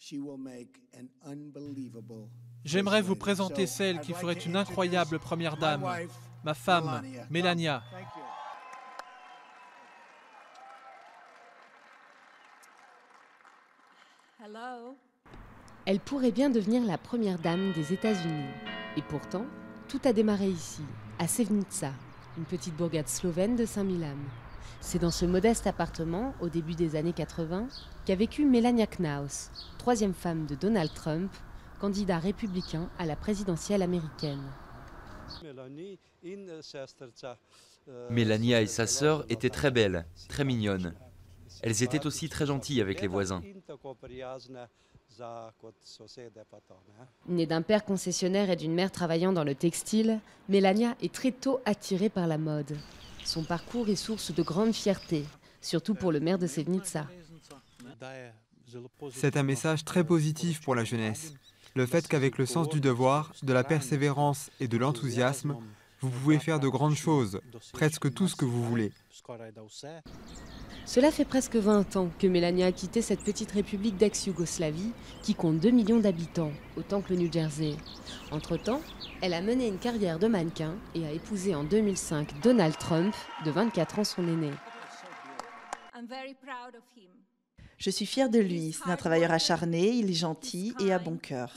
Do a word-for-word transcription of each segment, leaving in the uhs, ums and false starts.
J'aimerais vous présenter celle qui ferait une incroyable première dame, ma femme, Melania. Elle pourrait bien devenir la première dame des États-Unis. Et pourtant, tout a démarré ici, à Sevnica, une petite bourgade slovène de cinq mille âmes. C'est dans ce modeste appartement, au début des années quatre-vingt, qu'a vécu Melania Knauss, troisième femme de Donald Trump, candidat républicain à la présidentielle américaine. Melania et sa sœur étaient très belles, très mignonnes. Elles étaient aussi très gentilles avec les voisins. Née d'un père concessionnaire et d'une mère travaillant dans le textile, Melania est très tôt attirée par la mode. Son parcours est source de grande fierté, surtout pour le maire de Sevnica. C'est un message très positif pour la jeunesse. Le fait qu'avec le sens du devoir, de la persévérance et de l'enthousiasme, vous pouvez faire de grandes choses, presque tout ce que vous voulez. Cela fait presque vingt ans que Melania a quitté cette petite république d'ex-Yougoslavie qui compte deux millions d'habitants, autant que le New Jersey. Entre-temps, elle a mené une carrière de mannequin et a épousé en deux mille cinq Donald Trump, de vingt-quatre ans son aîné. Je suis fière de lui, c'est un travailleur acharné, il est gentil et a bon cœur.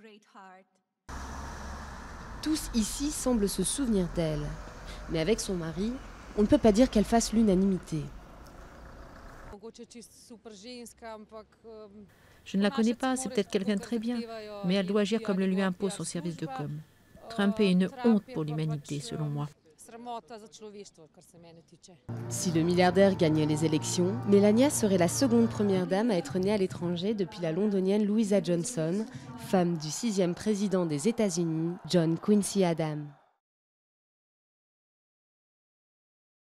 Tous ici semblent se souvenir d'elle. Mais avec son mari, on ne peut pas dire qu'elle fasse l'unanimité. Je ne la connais pas, c'est peut-être quelqu'un de très bien, mais elle doit agir comme le lui impose son service de com. Trump est une honte pour l'humanité, selon moi. Si le milliardaire gagne les élections, Melania serait la seconde première dame à être née à l'étranger depuis la londonienne Louisa Johnson, femme du sixième président des États-Unis, John Quincy Adams.